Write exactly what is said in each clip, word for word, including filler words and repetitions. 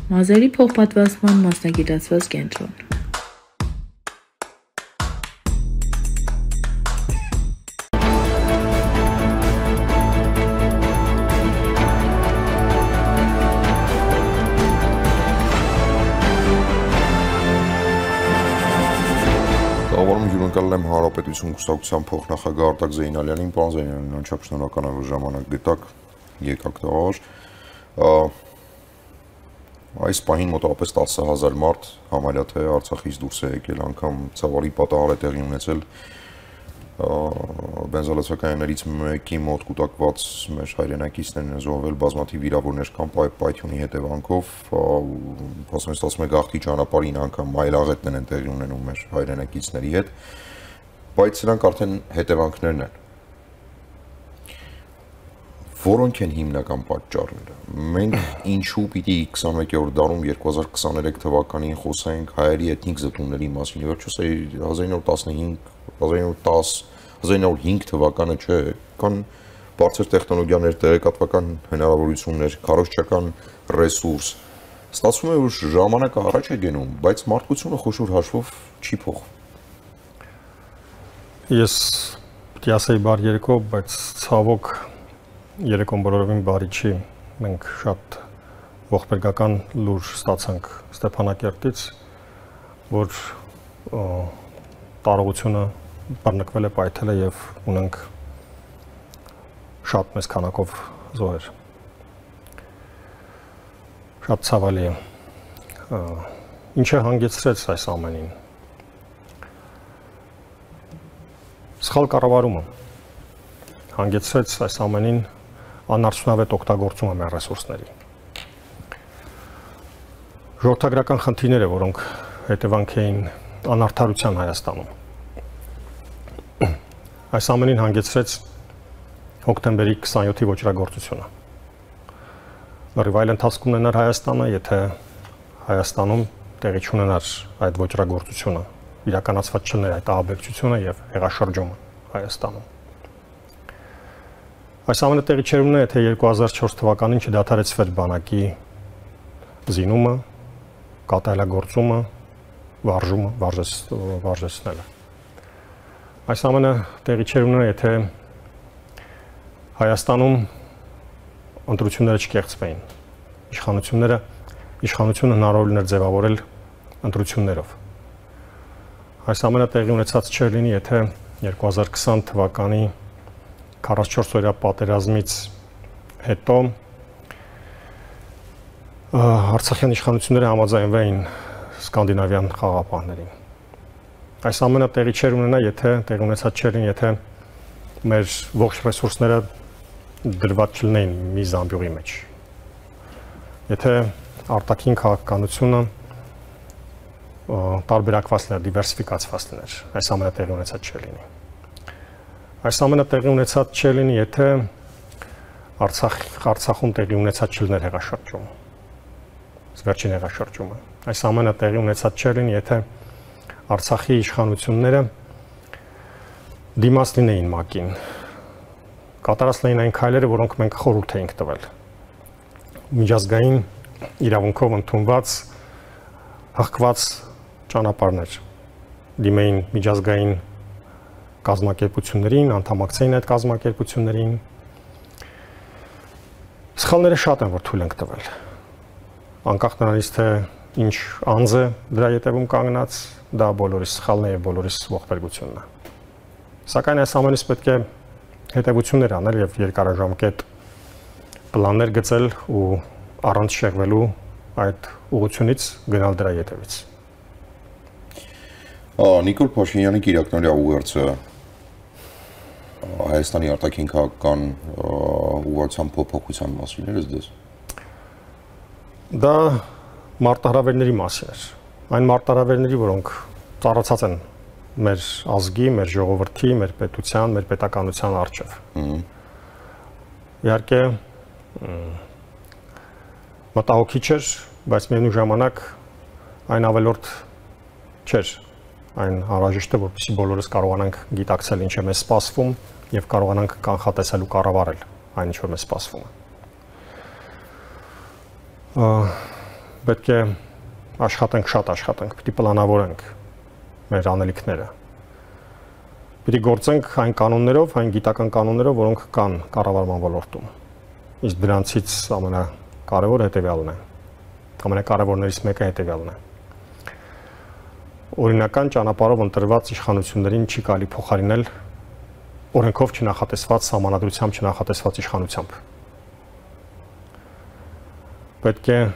Մազերի փոխպատվաստման մասնագիտացված կենտրոն։ Կառավարում հյուրընկալել եմ Հանրապետություն կուսակցության փոխնախագահ Արտակ Զեյնալյանին, պարոն Զեյնալյան, անչափ շնորհակալ եմ, որ ժամանակ գտաք, եկաք տաղավար։ Այս պահին մոտավորապես տասը հազար մարդ համարյա թե Արցախից դուրս է եկել, անգամ ցավալի պատահար է տեղի ունեցել բենզալացականներից մեկի մոտ կուտակված մեր հայրենակիցներն են զոհվել, բազմաթիվ վիրավորներ կան պայթյունի հետևանքով, ասում ես ասում է գաղթի ճանապարհին անգամ այլաղետներ են տեղի ունենում մեր հայրենակիցների հետ, բայց սրանք արդեն հետևանքներն են։ Որոնք են հիմնական պատճառները։ Մենք ինչու պիտի քսանմեկերորդ դարում երկու հազար քսաներեք թվականին խոսենք հայերի էթնիկ զտումների մասին։ Վերջս հազար ինը հարյուր տասնհինգ, հազար ինը հարյուր տաս, հազար ինը հարյուր հինգ թվականը չէ, կան բարձր տեխնոլոգիաներ, տեղեկատվական հնարավորություններ, քարոզչական ռեսուրս։ Ստացվում է, որ ժամանակը առաջ է գնում, բայց մարդկությունը խոշոր հաշվով չի փոխվում։ Ես պիտի ասեի բար երեկո, բայց ցավոք երեկոն բոլորովին բարի չի, մենք շատ ողբերգական լուր ստացանք Ստեփանակերտից, որ տարողությունը բռնկվել է, պայթել է եւ ունենք շատ մեծ քանակով զոհեր։ Շատ ցավալի է։ Ինչ է հանգեցրեց այս ամենին։ Սխալ կառավարումը հանգեցրեց այս ամենին անարդյունավետ օգտագործումը մեր ռեսուրսների։ Ժողովրդագրական խնդիրները, որոնք հետևանք էին անարդարության Հայաստանում։ Այս ամենին հանգեցրեց հոկտեմբերի քսանյոթի ոճրագործությունը։ Լրիվ այլ ընթացք ունենար Հայաստանը, եթե Հայաստանում տեղի չունենար այդ ոճրագործությունը, իրականացված չլիներ այդ ահաբեկչությունը եւ հեղաշրջումը Հայաստանում։ Այս ամենը տեղի չէր ունենա, եթե երկու հազար չորս թվականին չդադարեցվեր բանակի զինումը, կատարելագործումը, վարժումը, վարժեցնելը։ Այս ամենը տեղի չէր ունենա, եթե Հայաստանում ընտրությունները չկեղծվեին։ Իշխանությունները, իշխանությունը հնարավոր լիներ ձևավորել ընտրություններով։ Այս ամենը տեղի ունեցած չէր լինի, եթե երկու հազար քսան թվականի քառասունչորս օրյա պատերազմից հետո արցախյան իշխանությունները համաձայնվեին սկանդինավյան խաղաղապահներին։ Այս ամենը տեղի չէր ունենա, եթե տեղի ունեցած չէր լինի, եթե մեր ողջ ռեսուրսները դրված չլինեին մի զամբյուղի մեջ։ Եթե արտաքին քաղաքականությունը տարբերակված լիներ, դիվերսիֆիկացված լիներ, այս ամենը տեղի ունեցած չէր լինի։ Այս ամենը տեղի ունեցած չէր լինի, եթե Արցախ Արցախում տեղի ունեցած չլիներ հեղաշրջումը։ Վերջին հեղաշրջումը։ Այս ամենը տեղի ունեցած չէր լինի, եթե Արցախի իշխանությունները դիմաց լինեին ՄԱԿ-ին, կատարած լինեին այն քայլերը, որոնք մենք խորհուրդ էինք տվել։ Միջազգային իրավունքով ընդունված հղկված ճանապարհներ դիմեին միջազգային կազմակերպություններին, անդամակցեին այդ կազմակերպություններին։ Սխալները շատ են, որ թույլ ենք տվել։ Անկախ նրանից, թե ինչ անձ է դրա ետևում կանգնած, դա բոլորիս սխալն է եւ բոլորիս ողբերգությունն է։ Սակայն այս ամենից պետք է հետևություններ անել եւ երկարաժամկետ պլաններ գծել ու առանց շեղվելու այդ ուղղությունից գնալ դրա ետևից։ Նիկոլ Փաշինյանի Կիրակնորյա ուղերձը Հայաստանի արտաքին քաղաքական ուղղության փոփոխության մասին էր դες։ Դա մարտահրավերների մասին էր։ Այն մարտահրավերների, որոնք ծառացած են մեր ազգի, մեր ժողովրդի, մեր պետության, մեր պետականության առջև։ Իհարկե մտահոգիչ էր, բայց միևնույն ժամանակ այն ավելորդ չէր։ Այն անհրաժեշտ է, որպեսզի բոլորս կարողանանք գիտակցել ինչ է մեզ սպասվում եւ կարողանանք կանխատեսել ու կառավարել այն ինչ որ մեզ սպասվում է։ պետք է աշխատենք, շատ աշխատենք, պիտի պլանավորենք մեր անելիքները։ Պիտի գործենք այն կանոններով, այն գիտական կանոններով, որոնք կան կառավարման ոլորտում։ Իսկ դրանցից ամենակարևորը հետևյալն է։ Ամենակարևորներից մեկը հետևյալն է։ Օրինական ճանապարհով ընտրված իշխանություններին չի կարելի փոխարինել օրենքով չնախատեսված, սահմանադրությամբ չնախատեսված իշխանությամբ։ Պետք է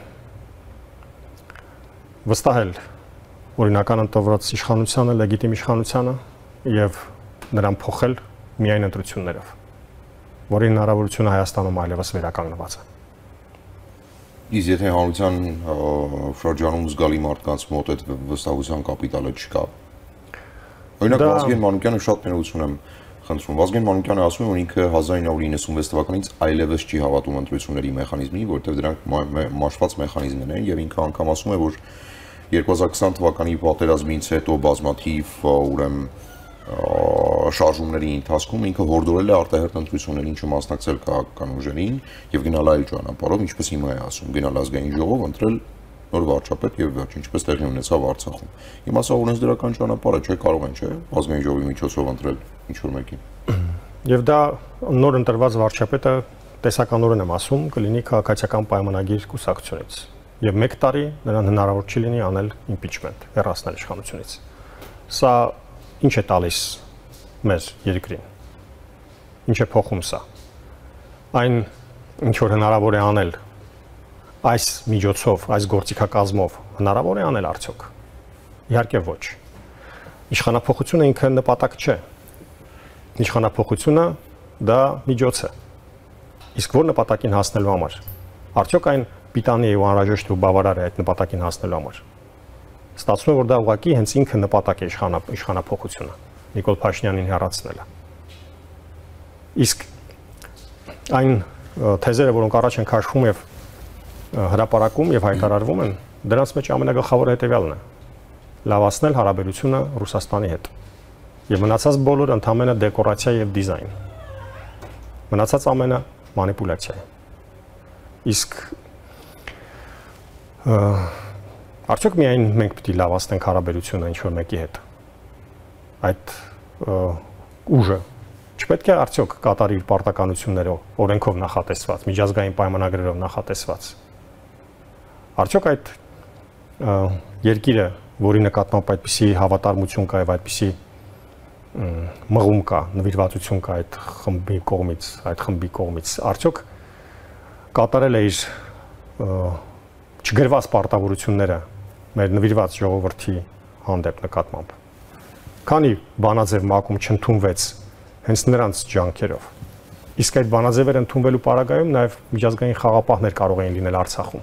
վստահել օրինական ընտրված իշխանությանը, լեգիտիմ իշխանությանը եւ նրան փոխել միայն ընտրություններով, որի հնարավորությունը Հայաստանում այլևս վերականգնված է։ Իսկ եթե հանրության շրջանում զգալի մարդկանց մոտ այդ վստահության կապիտալը չկա։ Օրինակ Վազգեն Մանուկյանը շատ ներողություն եմ խնդրում։ Վազգեն Մանուկյանը ասում է, որ ինքը հազար ինը հինգ վեց թվականից այլևս չի հավատում ընտրությունների մեխանիզմին, որովհետև դրանք մաշված մեխանիզմներ են եւ ինքը անգամ ասում է, որ երկու հազար քսան թվականի պատերազմից հետո բազմաթիվ ուրեմն շարժումների ընթացքում ինքը հորդորել է արտահերթ ընտրություններին չմասնակցել քաղաքական ուժերին եւ գնալ այլ ճանապարհով, ինչպես հիմա է ասում, գնալ ազգային ժողով, ընտրել նոր վարչապետ եւ վերջ, ինչպես տեղի ունեցավ Արցախում։ Հիմա սա օրենսդրական ճանապարհը չէ, կարող են, չէ, ազգային ժողովի միջոցով ընտրել ինչ որ մեկին։ Եվ դա նոր ընտրված վարչապետը տեսականորեն եմ ասում, կլինի քաղաքացիական պայմանագիր կուսակցությունից։ Եվ մեկ տարի նրան հնարավոր չի լինի անել իմպիչմենտ, հեռացնել իշխանությունից։ Սա ինչ է տալիս մեր երկրին։ Ինչ է փոխում սա։ Այն ինչ որ հնարավոր է անել այս միջոցով, այս գործիքակազմով հնարավոր է անել արդյոք։ Իհարկե ոչ։ Իշխանափոխությունը ինքը նպատակ չէ։ Իշխանափոխությունը դա միջոց է։ Իսկ որ նպատակին հասնելու համար։ Արդյոք այն պիտանի է ու անհրաժեշտ ու բավարար է այդ նպատակին հասնելու համար։ Ստացվում է, որ դա ուղղակի հենց ինքը նպատակ է իշխանափոխությունը, Նիկոլ Փաշինյանին հեռացնելը։ Իսկ այն թեզերը, որոնք առաջ են քաշվում եւ հրապարակում եւ հայտարարվում են, դրանց մեջ ամենագլխավորը հետեւյալն է. լավացնել հարաբերությունը Ռուսաստանի հետ։ Եվ մնացած բոլորը ընդհանրապես դեկորացիա եւ դիզայն։ Մնացած ամենը մանիպուլյացիա է։ Իսկ արդյոք միայն մենք պետք է լավացնենք հարաբերությունը ինչ-որ մեկի հետ։ Այդ ուժը չպետք է արդյոք կատարի իր պարտականություններով, օրենքով նախատեսված, միջազգային պայմանագրերով նախատեսված։ Արդյոք այդ երկիրը, որի նկատմամբ այդպիսի հավատարմություն կա եւ այդպիսի մղում կա, նվիրվածություն կա այդ խմբի կողմից, այդ խմբի կողմից, արդյոք կատարել է իր չգրված պարտավորությունները մեր նվիրված ժողովրդի հանդեպ նկատմամբ։ Քանի բանաձև մակում չընդունվեց հենց նրանց ջանքերով։ Իսկ այդ բանաձևերը ընդունվելու պարագայում նաև միջազգային խաղապահներ կարող էին լինել Արցախում։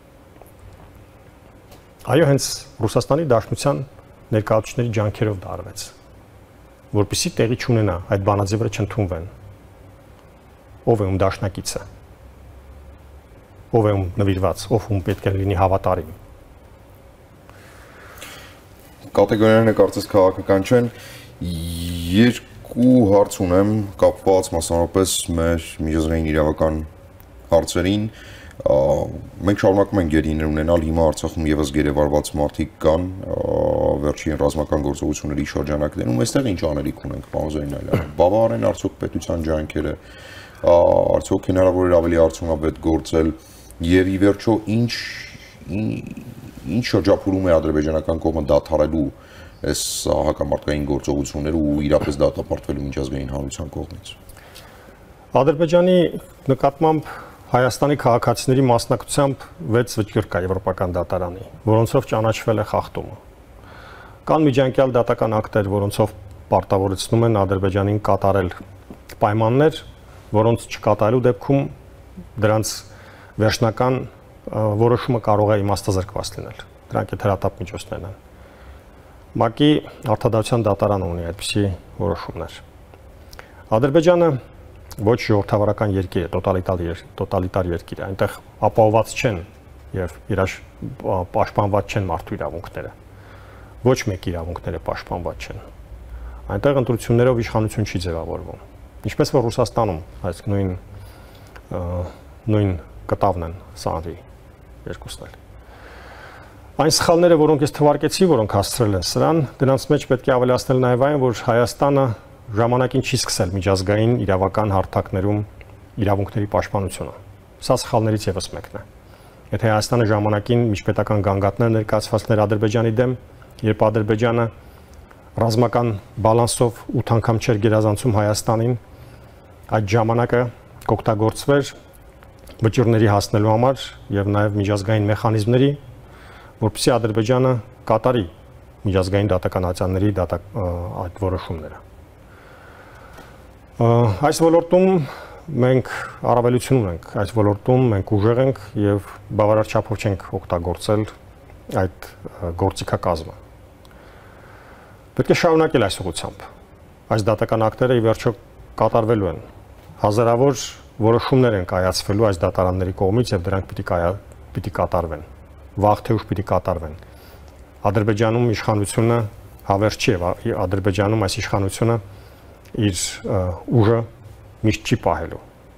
Այո, հենց Ռուսաստանի Դաշնության ներկայացուցիչների ջանքերով դա արվեց, որպեսզի տեղի չունենա այդ բանաձևերը չընդունվեն։ Ով է ում դաշնակիցը։ Ով է ում նվիրված, ով ում պետք է լինի հավատարիմ։ Կատեգորիաները կարծես քաղաքական չեն։ Երկու հարց ունեմ կապված մասնավորապես մեր միջազգային իրավական հարցերին։ Մենք շարունակում ենք գերիներ ունենալ, հիմա Արցախում եւս գերեվարված մարդիկ կան վերջին ռազմական գործողությունների շրջանակներում, այստեղ ինչ անելիք ունենք, պարոն Զեյնալյան։ Բավարար են արդյոք պետության ջանքերը, արդյոք հնարավոր է ավելի արդյունավետ գործել եւ ի վերջո ինչ ինչ շրջափուրում է ադրբեջանական կողմը դադարելու այս հակամարտկային գործողությունները ու իրապես դատապարտվելու միջազգային հանրության կողմից։ Ադրբեջանի նկատմամբ Հայաստանի քաղաքացիների մասնակցությամբ վեց վճիռ կա եվրոպական դատարանի, որոնցով ճանաչվել է խախտումը։ Կան միջանկյալ դատական ակտեր, որոնցով պարտավորեցնում են Ադրբեջանին կատարել պայմաններ, որոնց չկատարելու դեպքում դրանց վերջնական որոշումը կարող է իմաստազրկված լինել։ Դրանք այդ հրատապ միջոցներն են։ ՄԱԿ-ի արտադատության դատարանը ունի այդպիսի որոշումներ։ Ադրբեջանը ոչ ժողովրդավարական երկիր է, տոտալիտար տոտալիտար երկիր է, այնտեղ ապահովված չեն եւ իրար պաշտպանված չեն մարդու իրավունքները։ Ոչ մեկի իրավունքները պաշտպանված չեն։ Այնտեղ ընտրություններով իշխանություն չի ձևավորվում։ Ինչպես որ Ռուսաստանում, այս նույն նույն կտավն են սանրի երկուսն էլ։ Այն սխալները, որոնք ես թվարկեցի, որոնք հասցրել են սրան, դրանց մեջ պետք է ավելացնել նաև այն, որ Հայաստանը ժամանակին չի սկսել միջազգային իրավական հարթակներում իրավունքների պաշտպանությունը։ Սա սխալներից եւս մեկն է։ Եթե Հայաստանը ժամանակին միջպետական գանգատներ ներկայացված էր Ադրբեջանի դեմ, երբ Ադրբեջանը ռազմական բալանսով ութ անգամ չէր գերազանցում Հայաստանին, այդ ժամանակը կօգտագործվեր վճիռների հասնելու համար եւ նաեւ միջազգային մեխանիզմների, որպեսզի Ադրբեջանը կատարի միջազգային դատականացանների դատակ այդ որոշումները։ Այս ոլորտում մենք առավելություն ունենք, այս ոլորտում մենք ուժեղ ենք եւ բավարար չափով չենք օգտագործել այդ գործիքակազմը։ Պետք է շարունակել այս ուղղությամբ։ Այս դատական ակտերը ի վերջո կատարվելու են։ Հազարավոր որոշումներ են կայացվելու այս դատարանների կողմից եւ դրանք պիտի կայա, պիտի կատարվեն։ Վաղ թե ուշ պիտի կատարվեն։ Ադրբեջանում իշխանությունը հավերժ չի եւ Ադրբեջանում այս իշխանությունը իր ուժը միշտ չի պահելու։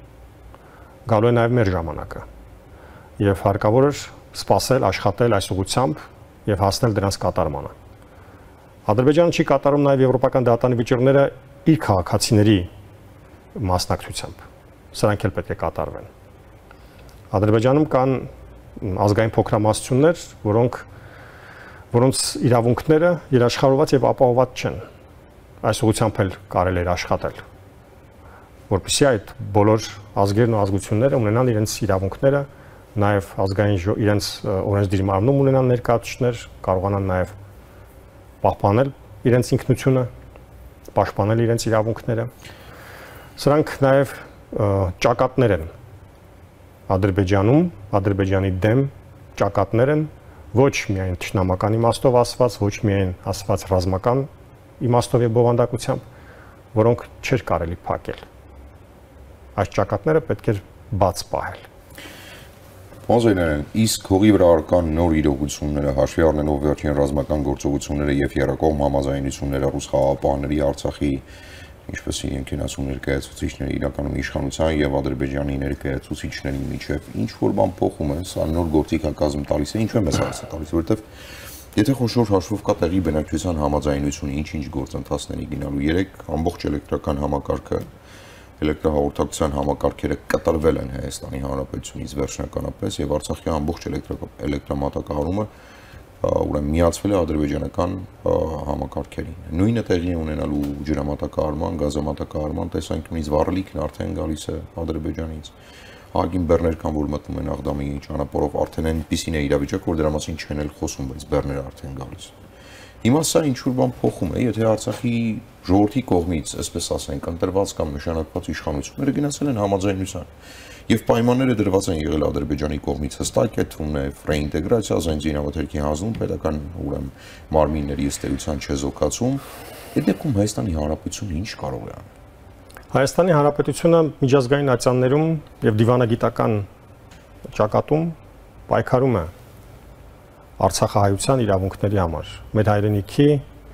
Գալու է նաեւ մեր ժամանակը։ Եվ հարկավոր է սպասել, աշխատել այս ուղղությամբ եւ հասնել դրանց կատարմանը։ Ադրբեջանը չի կատարում նաեւ եվրոպական դատանի վճիռները իր քաղաքացիների մասնակցությամբ։ Սրանք էլ պետք է կատարվեն։ Ադրբեջանում կան ազգային փոքրամասնություններ, որոնք որոնց իրավունքները երաշխավորված եւ ապահովված չեն։ Այս ուղղությամբ էլ կարելի է աշխատել, որպեսզի այդ բոլոր ազգերն ու ազգությունները ունենան իրենց իրավունքները, նաեւ ազգային իրենց օրենսդիր մարմնում ունենան ներկայացուցիչներ, կարողանան նաեւ պահպանել իրենց ինքնությունը, պաշտպանել իրենց իրավունքները։ Սրանք նաեւ ճակատներ են Ադրբեջանում, Ադրբեջանի դեմ ճակատներ են ոչ միայն թշնամական իմաստով ասված, ոչ միայն ասված ռազմական իմաստով եւ բովանդակությամբ, որոնք չէր կարելի փակել։ Այս ճակատները պետք է բաց պահել։ Ոզեներն իսկ հողի վրա առկան նոր իրողությունները հաշվի առնելով վերջին ռազմական գործողությունները եւ երակողմ համաձայնությունները ռուս խաղաղապահների Արցախի ինչպես իրենք են ասում ներկայացուցիչները իրականում իշխանության եւ Ադրբեջանի ներկայացուցիչների միջեւ ինչ որ բան փոխում է, սա նոր գործիքակազմ տալիս է, ինչու է մեզ հարցը տալիս, որովհետեւ եթե խոշոր հաշվով կա տեղի բնակչության համաձայնությունը ինչ-ինչ գործընթացների գնալու, երեք ամբողջ էլեկտրական համակարգը, էլեկտրահաղորդակցության համակարգերը կտրվել են Հայաստանի Հանրապետությունից վերջնականապես եւ Արցախի ամբողջ էլեկտրամատակարարումը ուրեմն միացվել է ադրբեջանական համակարգերին։ Նույնը տեղի ունենալու ջրամատակարարման, գազամատակարարման տեսանկյունից վառելիքն արդեն գալիս է Ադրբեջանից։ Ահագին բեռներ կան, որ մտնում են Աղդամի ճանապարհով, արդեն այնպիսին է իրավիճակ, որ դրա մասին չեն էլ խոսում, բայց բեռները արդեն գալիս։ Հիմա սա ինչ-որ բան փոխում է, եթե Արցախի ժողովրդի կողմից, այսպես ասենք, ընտրված կամ նշանակված իշխանությունները գնացել են համաձայնության եւ պայմանները դրված են եղել Ադրբեջանի կողմից հստակ է թվում է ռեինտեգրացիա, զենք զինավթերքի հանձնում, պետական ուրեմն մարմինների ըստեյության չեզոքացում, այդ դեպքում Հայաստանի Հանրապետությունը ինչ կարող է անել։ Հայաստանի Հանրապետությունը միջազգային ատյաններում եւ դիվանագիտական ճակատում պայքարում է Արցախահայության իրավունքների համար։ Մեր հայրենիքի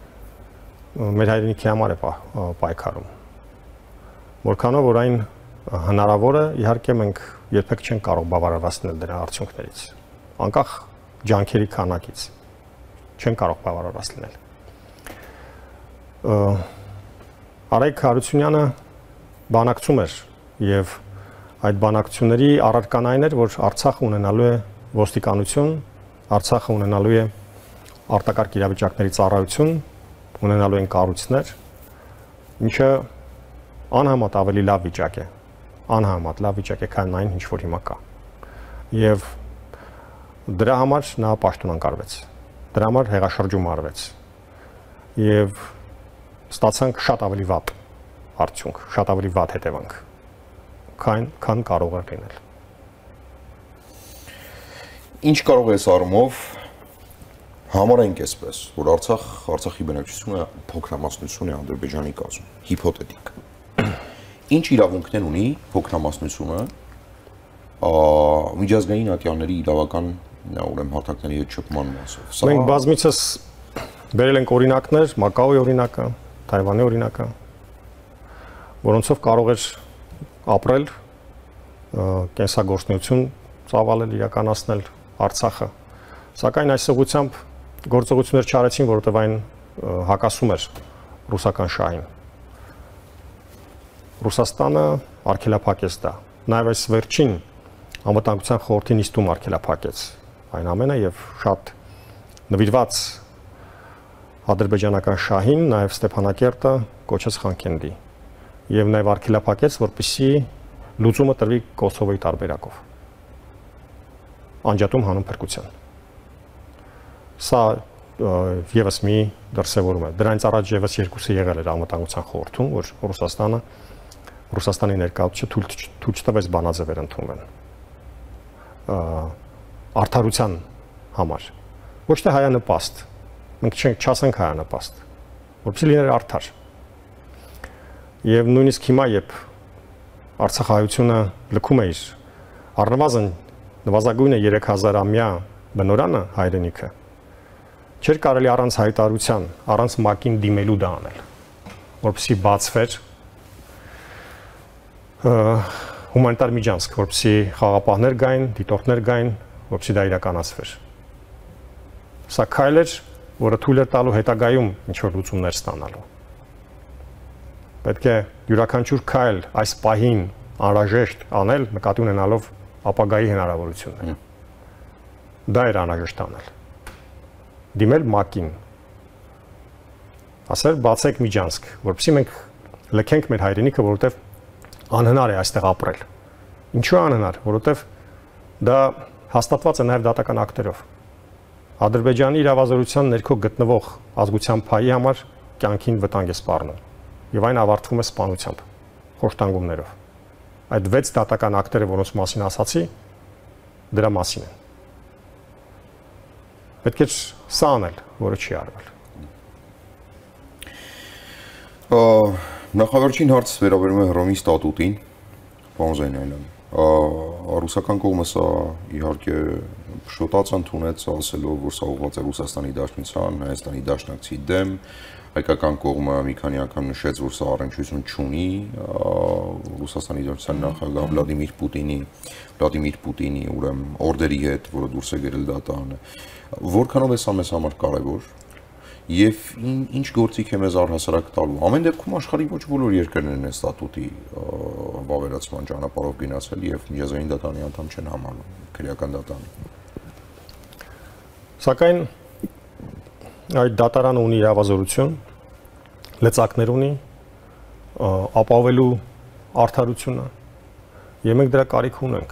մեր հայրենիքի համար է պայքարում։ Որքանով որ այն հնարավոր է, իհարկե մենք երբեք չենք կարող բավարարվել դրա արդյունքներից։ Անկախ ջանքերի քանակից չեն կարող բավարարված լինել։ Արայք Հարությունյանը բանակցում էր եւ այդ բանակցությունների առարկան այն էր, որ Արցախը ունենալու է ոստիկանություն, Արցախը ունենալու է արտակարգ իրավիճակների ծառայություն, ունենալու են կառույցներ, ինչը անհամեմատ ավելի լավ վիճակ է, անհամեմատ լավ վիճակ է, քան այն, ինչ որ հիմա կա։ Եվ դրա համար նա պաշտոնանկարվեց, դրա համար հեղաշրջում արվեց եւ ստացանք շատ ավելի վատ արդյունք, շատ ավելի վատ հետևանք, քան քան կարող է լինել։ Ինչ կարող է սարումով համարենք այսպես, որ Արցախ, Արցախի բնակչությունը փոքրամասնություն է Ադրբեջանի կազմում, հիփոթետիկ։ Ինչ իրավունքներ ունի փոքրամասնությունը միջազգային ատյանների իրավական ուրեմն հարթակների հետ շփման մասով։ Մենք բազմիցս բերել ենք օրինակներ, Մակաոյի օրինակը, Թայվանի օրինակը, որոնցով կարող էր ապրել, կենսագործունեություն ծավալել, իրականացնել Արցախը, Սակայն այս ուղղությամբ գործողություններ չարեցին, որովհետև այն հակասում էր ռուսական շահին։ Ռուսաստանը արգելափակեց դա։ Նաև այս վերջին անվտանգության խորհրդի նիստում արգելափակեց այն ամենը եւ շատ նվիրված ադրբեջանական շահին, նաև Ստեփանակերտը կոչեց Խանքենդի եւ նաև արգելափակեց, որպեսզի լուծումը տրվի Կոսովոյի տարբերակով։ Անջատում հանուն փրկության։ Սա եւս մի դրսևորում է։ Դրանից առաջ եւս երկուսը եղել էր անվտանգության խորհրդում, որ Ռուսաստանը Ռուսաստանի ներկայացուցիչը թույլ չտվեց բանաձևեր ընդունվեն։ Արդարության համար։ Ոչ թե հայանպաստ։ Մենք չենք չասենք հայանպաստ, որպեսզի լիներ արդար։ Եվ նույնիսկ հիմա, երբ Արցախայությունը լքում է իր առնվազն նվազագույնը երեք հազար-ամյա բնորանը հայրենիքը, չէր կարելի առանց հայտարարության, առանց ՄԱԿ-ին դիմելու դա անել, որպեսզի բացվեր հումանիտար միջանցք, որպեսզի խաղապահներ գային, դիտորդներ գային, որպեսզի դա իրականացվեր։ Սա քայլ էր, որը թույլ էր տալու հետագայում ինչ-որ լուծումներ ստանալու։ Պետք է յուրաքանչյուր քայլ այս պահին անհրաժեշտ անել, նկատի ունենալով ապագայի հնարավորությունները։ Դա էր անհրաժեշտ անել։ Դիմել ՄԱԿ-ին։ Ասել բացեք միջանցք, որպեսզի մենք լքենք մեր հայրենիքը, որովհետև անհնար է այստեղ ապրել։ Ինչու է անհնար, որովհետև դա հաստատված է նաև դատական ակտերով։ Ադրբեջանի իրավազորության ներքո գտնվող ազգության փայի համար կյանքին վտանգ է սպառնում եւ այն ավարտվում է սպանությամբ, խոշտանգումներով։ Այդ վեց դատական ակտերը, որոնց մասին ասացի, դրա մասին են։ Պետք է սա անել, որը չի արվել։ Նախավերջին հարց վերաբերում է Հռոմի ստատուտին, պարոն Զայնալյան։ Ռուսական կողմը սա իհարկե շոտաց ընդունեց, ասելով, որ սա ուղղված է Ռուսաստանի Դաշնության, Հայաստանի Դաշնակցի դեմ, հայկական կողմը մի քանի անգամ նշեց, որ սա առնչություն չունի Ռուսաստանի Դաշնության նախագահ Վլադիմիր Պուտինի, Վլադիմիր Պուտինի ուրեմն օրդերի հետ, որը դուրս է գրել դատանը։ Որքանով է սա մեզ համար կարևոր եւ ինչ գործիք է մեզ առհասարակ տալու։ Ամեն դեպքում աշխարհի ոչ բոլոր երկրներն են ստատուտի վավերացման ճանապարհով գնացել եւ միջազգային դատարանի անդամ չեն համարվում, քրեական դատարանի։ Սակայն այդ դատարանը ունի իրավազորություն, լծակներ ունի, ապավելու արդարությունը եւ մենք դրա կարիք ունենք։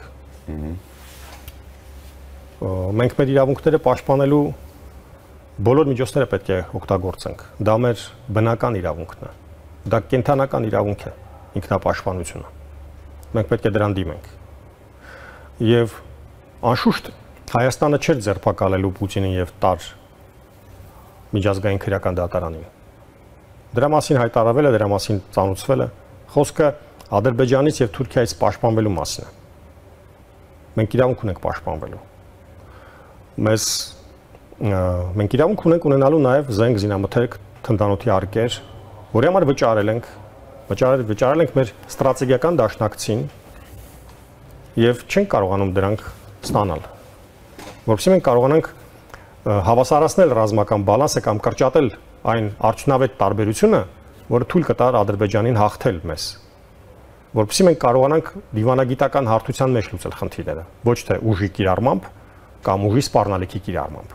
Մենք մեր իրավունքները պաշտպանելու բոլոր միջոցները պետք է օգտագործենք։ Դա մեր բնական իրավունքն է։ Դա կենթանական իրավունք է, ինքնապաշտպանությունը։ Մենք պետք է դրան դիմենք։ Եվ անշուշտ Հայաստանը չէր ձերբակալելու Պուտինին եւ տար միջազգային քրեական դատարանին։ Դրա մասին հայտարարվել է, դրա մասին ծանոթացվել է։ Խոսքը Ադրբեջանից եւ Թուրքիայից պաշտպանվելու մասին է։ Մենք իրավունք ունենք պաշտպանվելու։ Մեզ մենք իրավունք ունենք ունենալու նաև զենք զինամթերք թնդանոթի արկեր, որի համար վճարել ենք, վճարել, վճարել ենք մեր ստրատեգիական դաշնակցին եւ չենք կարողանում դրանք ստանալ։ Որովհետեւ մենք կարողանանք հավասարացնել ռազմական բալանսը կամ կրճատել այն արդյունավետ տարբերությունը, որը թույլ կտար Ադրբեջանին հաղթել մեզ։ Որովհետեւ մենք կարողանանք դիվանագիտական հարթության մեջ լուծել խնդիրները, ոչ թե ուժի կիրառմամբ կամ ուժի սպառնալիքի կիրառմամբ։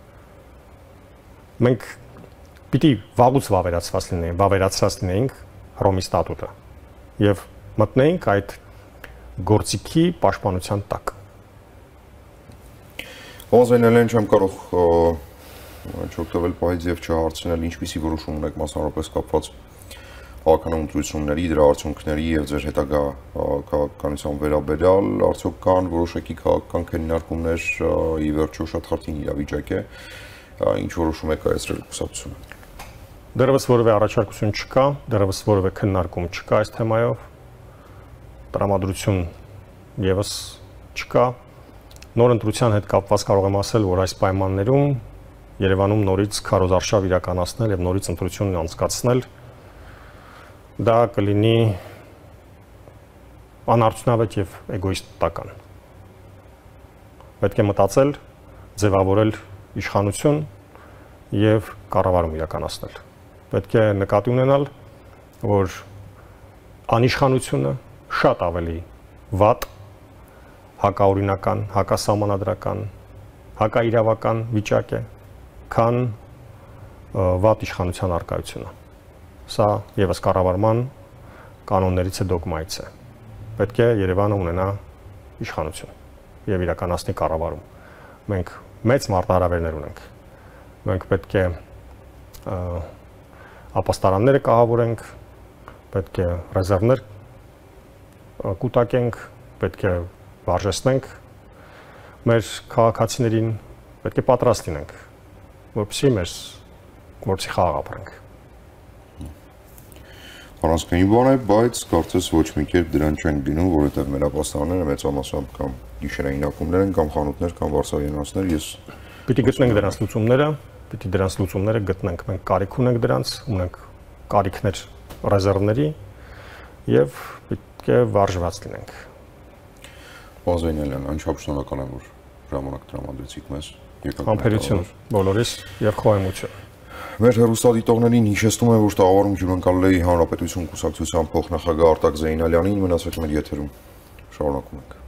Մենք պիտի վաղուց վավերացված լինեինք, վավերացած լինեինք Հռոմի ստատուտը եւ մտնեինք այդ գործիքի պաշտպանության տակ։ Ոնզենելեն չեմ կարող չօգտվել պահից եւ չհարցնել ինչպիսի որոշում ունեք մասնավորապես կապված քաղաքականությունների, դրա արդյունքների եւ ձեր հետագա քաղաքականության վերաբերյալ, արդյոք կան որոշակի քաղաքական քննարկումներ, ի վերջո շատ խորհրդին իրավիճակ է, ինչ որոշում է կայացրել կուսակցությունը։ Դեռևս որևէ առաջարկություն չկա, դեռևս որևէ քննարկում չկա այս թեմայով, տրամադրություն եւս չկա։ Նոր ընտրության հետ կապված կարող եմ ասել, որ այս պայմաններում Երևանում նորից քարոզարշավ իրականացնել եւ նորից ընտրություն անցկացնել դա կլինի անարդյունավետ եւ էգոիստական։ Պետք է մտածել ձևավորել իշխանություն եւ կառավարում իրականացնել։ Պետք է նկատի ունենալ, որ անիշխանությունը շատ ավելի վատ հակաօրինական, հակասահմանադրական, հակաիրավական վիճակ է, քան վատ իշխանության արկայությունը։ Սա եւս կառավարման կանոններից է, դոգմայից է։ Պետք է Երևանը ունենա իշխանություն եւ իրականացնի կառավարում։ Մենք մեծ մարտահրավերներ ունենք։ Մենք պետք է ապաստարանները կահավորենք, պետք է ռեզերվներ կուտակենք, պետք է վարժեցնենք մեր քաղաքացիներին, պետք է պատրաստ լինենք, որպեսզի մեր որպեսզի խաղ ապրենք։ Առանցքային բան է, բայց կարծես ոչ մի կերպ դրան չեն գնում, որովհետև մեր ապաստարանները մեծամասամբ կամ գիշերային ակումբներ են, կամ խանութներ, կամ վարսավյանոցներ, ես պիտի գտնենք դրանց լուծումները, պիտի դրանց լուծումները գտնենք, մենք կարիք ունենք դրանց, ունենք կարիքներ ռեզերվների եւ պետք է վարժված լինենք։ Բազենելյան, անչափ շնորհակալ եմ, որ ժամանակ տրամադրեցիք մեզ։ Համբերություն բոլորիս եւ խոհեմություն։ Մեր հեռուստադիտողներին հիշեցնում եմ, որ տաղավարում հյուրընկալել էի Հանրապետություն կուսակցության փոխնախագահ Արտակ Զեյնալյանին, մնացեք մեր եթերում, շարունակում ենք։